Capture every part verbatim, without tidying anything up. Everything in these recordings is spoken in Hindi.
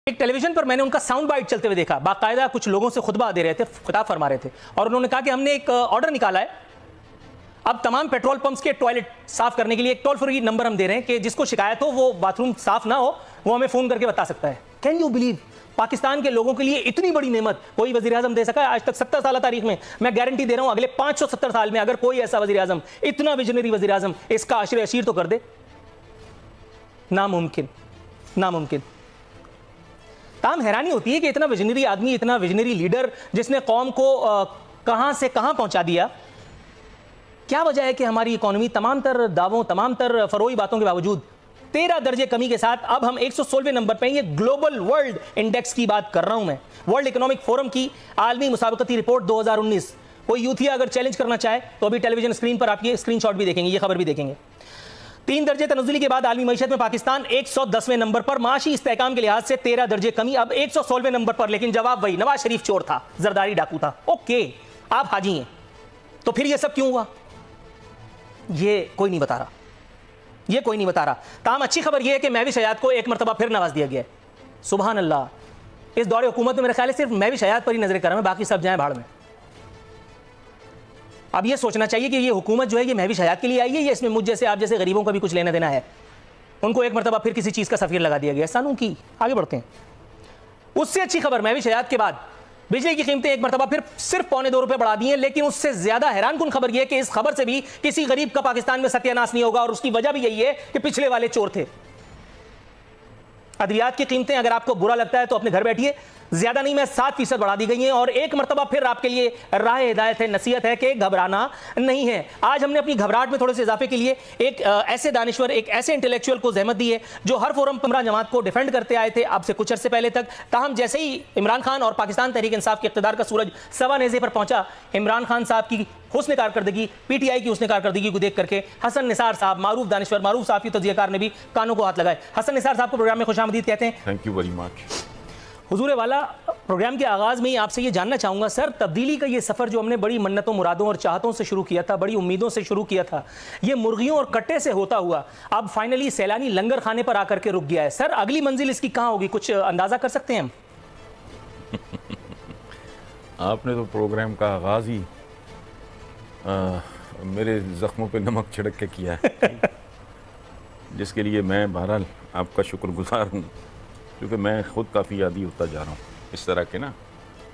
एक टेलीविजन पर मैंने उनका साउंड बाइट चलते हुए देखा, बाकायदा कुछ लोगों से खुतबा दे रहे थे, खिताब फरमा रहे थे और उन्होंने कहा कि हमने एक ऑर्डर निकाला है, अब तमाम पेट्रोल पंप्स के टॉयलेट साफ करने के लिए एक टोल फ्री नंबर हम दे रहे हैं कि जिसको शिकायत हो, वो बाथरूम साफ ना हो, वो हमें फोन करके बता सकता है। कैन यू बिलीव, पाकिस्तान के लोगों के लिए इतनी बड़ी नेमत कोई वजीर आजम दे सका है आज तक सत्तर साल तारीख में। मैं गारंटी दे रहा हूं अगले पांच सौ सत्तर साल में अगर कोई ऐसा वजीर आजम, इतना विजनरी वजीर आजम इसका अशर अशीर तो कर दे, नामुमकिन नामुमकिन। ताम हैरानी होती है कि इतना विजनरी आदमी, इतना विजनरी लीडर जिसने कौम को कहां से कहां पहुंचा दिया, क्या वजह है कि हमारी इकोनॉमी तमाम तर दावों, तमाम तर फरोई बातों के बावजूद तेरह दर्जे कमी के साथ अब हम एक सौ सोलहवें नंबर पे हैं। ये ग्लोबल वर्ल्ड इंडेक्स की बात कर रहा हूं मैं, वर्ल्ड इकोनॉमिक फोरम की आलमी मुसाबकती रिपोर्ट दो हज़ार उन्नीस। कोई यूथिया अगर चैलेंज करना चाहे तो अभी टेलीविजन स्क्रीन पर आप ये स्क्रीनशॉट भी देखेंगे, ये खबर भी देखेंगे। तीन दर्जे तनज़ुली के बाद आलमी मईशत में पाकिस्तान एक सौ दसवें नंबर पर, माशी इस्तेहकाम के लिहाज से तेरह दर्जे कमी, अब एक सौ सोलहवें नंबर पर। लेकिन जवाब वही, नवाज शरीफ चोर था, जरदारी डाकू था। ओके, आप हाजी हैं, तो फिर ये सब क्यों हुआ? ये कोई नहीं बता रहा, ये कोई नहीं बता रहा। ताम अच्छी खबर यह है कि महविश हयात को एक मरतबा फिर नवाज दिया गया है। सुबहान अल्लाह, इस दौरे हुकूमत में मेरे ख्याल है सिर्फ महविश हयात पर ही नजर कर रहा है, बाकी सब जाए भाड़ में। अब ये सोचना चाहिए कि ये हुकूमत जो है ये महविश हयात के लिए आई है या इसमें मुझ जैसे आप जैसे गरीबों का भी कुछ लेना देना है। उनको एक मरतबा फिर किसी चीज़ का सफीर लगा दिया गया। सानू की आगे बढ़ते हैं। उससे अच्छी खबर, महविश हयात के बाद बिजली की कीमतें एक मरतबा फिर सिर्फ पौने दो रुपए बढ़ा दी हैं। लेकिन उससे ज्यादा हैरान कुन खबर यह कि इस खबर से भी किसी गरीब का पाकिस्तान में सत्यानाश नहीं होगा, और उसकी वजह भी यही है कि पिछले वाले चोर थे। अद्वियात की कीमतें, अगर आपको बुरा लगता है तो अपने घर बैठिए, ज्यादा नहीं, मैं सात फीसद बढ़ा दी गई हैं। और एक मरतबा फिर आपके लिए राह हिदायत है, नसीहत है कि घबराना नहीं है। आज हमने अपनी घबराहट में थोड़े से इजाफे के लिए एक ऐसे दानिश्वर, एक ऐसे इंटेलेक्चुअल को जहमत दी है जो हर फोरम पर इमरान जमात को डिफेंड करते आए थे अब से कुछ अर्से पहले तक। ताहम जैसे ही इमरान खान और पाकिस्तान तहरीक इंसाफ के इक़्तिदार का सूरज सवा नेज़े पर पहुंचा, इमरान खान साहब की हुस्न कारकर्दगी, पीटीआई की हुस्न कारकर्दगी को देख करके हसन निसार साहब, मारूफ दानिश्वर, मारूफ साहब की तज़कियाकार ने भी कानों को हाथ लगाए। हसन निसार साहब को प्रोग्राम में खुशामदीद कहते हैं। Thank you very much. हुजूर वाला, प्रोग्राम के आगाज़ में ही आपसे ये जानना चाहूँगा सर, तब्दीली का ये सफ़र जो हमने बड़ी मन्नतों, मुरादों और चाहतों से शुरू किया था, बड़ी उम्मीदों से शुरू किया था, ये मुर्गियों और कट्टे से होता हुआ अब फाइनली सैलानी लंगर खाने पर आकर के रुक गया है। सर अगली मंजिल इसकी कहाँ होगी, कुछ अंदाज़ा कर सकते हैं हम? आपने तो प्रोग्राम का आगाज़ ही आ, मेरे ज़ख्मों पे नमक छिड़क के किया है जिसके लिए मैं बहरहाल आपका शुक्रगुजार हूँ, क्योंकि मैं ख़ुद काफ़ी यादी होता जा रहा हूँ इस तरह के ना।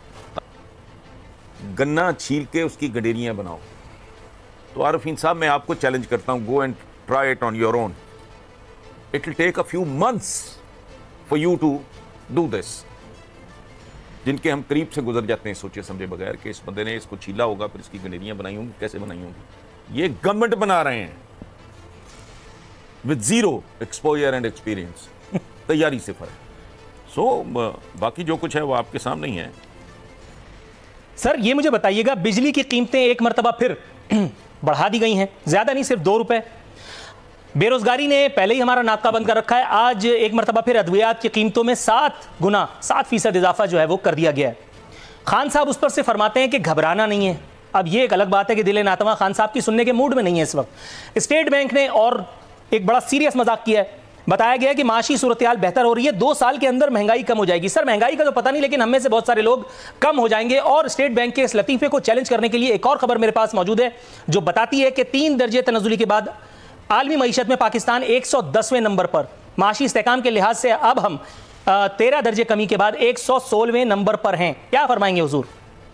गन्ना छील के उसकी गडेरियाँ बनाओ। तो आरफीन साहब, मैं आपको चैलेंज करता हूँ, go and try it on your own. It will take a few months for you to do this. जिनके हम करीब से गुजर जाते हैं सोचे समझे बगैर कि इस बंदे ने इसको छीला होगा, फिर इसकी गडेरियाँ बनाई होंगी, कैसे बनाई होंगी। ये गवर्नमेंट बना रहे हैं with zero exposure and experience, तैयारी से फर्क। सो so, बाकी जो कुछ है वो आपके सामने ही है। सर ये मुझे बताइएगा, बिजली की कीमतें एक मरतबा फिर बढ़ा दी गई हैं, ज्यादा नहीं, सिर्फ दो रुपए। बेरोजगारी ने पहले ही हमारा नाका बंद कर रखा है, आज एक मरतबा फिर अद्वियात की कीमतों में सात गुना सात फीसद इजाफा जो है वो कर दिया गया है। खान साहब उस पर से फरमाते हैं कि घबराना नहीं है। अब ये एक अलग बात है कि दिल नातवा खान साहब की सुनने के मूड में नहीं है इस वक्त। स्टेट बैंक ने और एक बड़ा सीरियस मजाक किया है, बताया गया है कि माशी सूरत हाल बेहतर हो रही है, दो साल के अंदर महंगाई कम हो जाएगी। सर महंगाई का तो पता नहीं, लेकिन हम में से बहुत सारे लोग कम हो जाएंगे। और स्टेट बैंक के इस लतीफे को चैलेंज करने के लिए एक और खबर मेरे पास मौजूद है जो बताती है कि तीन दर्जे तनज़ुली के बाद आलमी मईशत में पाकिस्तान एक सौ दसवें नंबर पर, माशी इस्तेहकाम के लिहाज से अब हम तेरह दर्जे कमी के बाद एक सौ सोलहवें नंबर पर हैं। क्या फरमाएंगे हुजूर?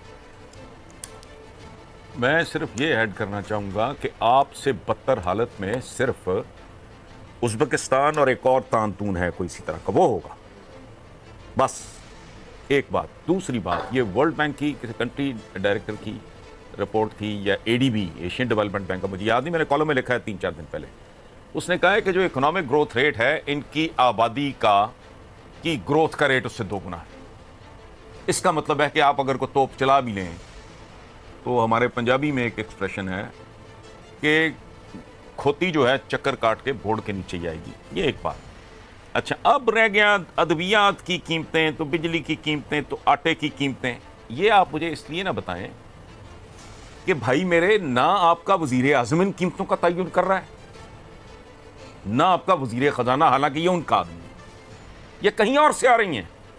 मैं सिर्फ ये ऐड करना चाहूँगा कि आपसे बदतर हालत में सिर्फ उज़्बेकिस्तान और एक और तानतून है कोई इसी तरह का, वो होगा बस। एक बात। दूसरी बात, ये वर्ल्ड बैंक की किसी कंट्री डायरेक्टर की रिपोर्ट थी या एडीबी, एशियन डेवलपमेंट बैंक का, मुझे याद नहीं, मैंने कॉलम में लिखा है तीन चार दिन पहले। उसने कहा है कि जो इकोनॉमिक ग्रोथ रेट है इनकी आबादी का की ग्रोथ का रेट उससे दो गुना है। इसका मतलब है कि आप अगर को तोप चला भी लें, तो हमारे पंजाबी में एक एक्सप्रेशन है कि खोती जो है चक्कर काट के बोर्ड के नीचे जाएगी। ये एक बात। अच्छा, अब रह गया अद्वियात की कीमतें, तो बिजली की कीमतें, तो आटे की कीमतें। ये आप मुझे इसलिए ना बताएं कि भाई मेरे, ना आपका वजीर आज़म इन कीमतों का तयन कर रहा है, ना आपका वजीर खजाना, हालांकि ये उनका आदमी, ये कहीं और से आ रही हैं।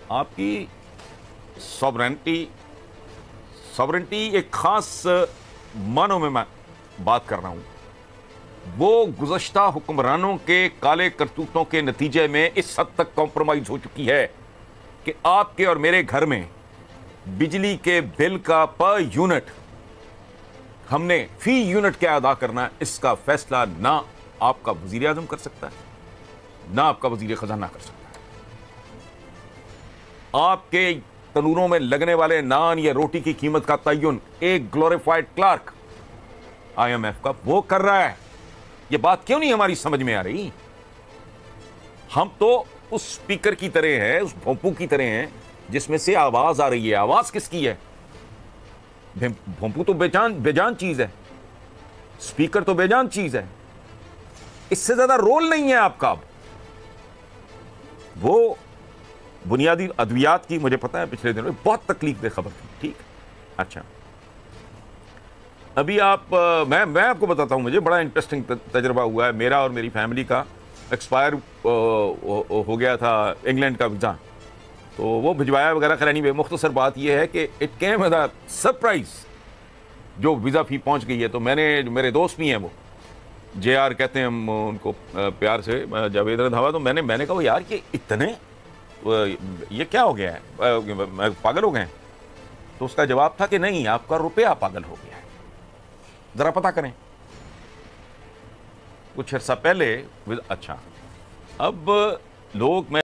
आपकी सॉवरेंटी सॉवरेंटी एक खास मानों में मैं बात कर रहा हूं, वो गुज़श्ता हुक्मरानों के काले करतूतों के नतीजे में इस हद तक कॉम्प्रोमाइज हो चुकी है कि आपके और मेरे घर में बिजली के बिल का पर यूनिट हमने फी यूनिट क्या अदा करना है, इसका फैसला ना आपका वजीर आजम कर सकता है, ना आपका वजीर खजाना कर सकता है। आपके तनूरों में लगने वाले नान या रोटी की कीमत का तयन एक ग्लोरीफाइड क्लार्क आईएमएफ का वो कर रहा है। ये बात क्यों नहीं हमारी समझ में आ रही? हम तो उस स्पीकर की तरह है, उस भोंपू की तरह हैं जिसमें से आवाज आ रही है। आवाज किसकी है? भोंपू तो बेजान बेजान चीज है, स्पीकर तो बेजान चीज है, इससे ज्यादा रोल नहीं है आपका। वो बुनियादी अद्वियात की मुझे पता है पिछले दिनों में बहुत तकलीफ दे खबर थी, ठीक। अच्छा, अभी आप आ, मैं मैं आपको बताता हूं, मुझे बड़ा इंटरेस्टिंग तजर्बा हुआ है। मेरा और मेरी फैमिली का एक्सपायर हो गया था इंग्लैंड का वीज़ा, तो वो भिजवाया वगैरह खैर नहीं। मुख्तसर बात यह है कि it came as a surprise जो वीज़ा फी पहुंच गई है। तो मैंने, जो मेरे दोस्त भी हैं, वो जे आर कहते हैं हम उनको प्यार से, जावेद रंधावा, तो मैंने मैंने कहा यार कि इतने ये क्या हो गया है, पागल हो गए हैं? तो उसका जवाब था कि नहीं, आपका रुपया पागल हो गया है, जरा पता करें। कुछ अर्सा पहले। अच्छा, अब लोग मैं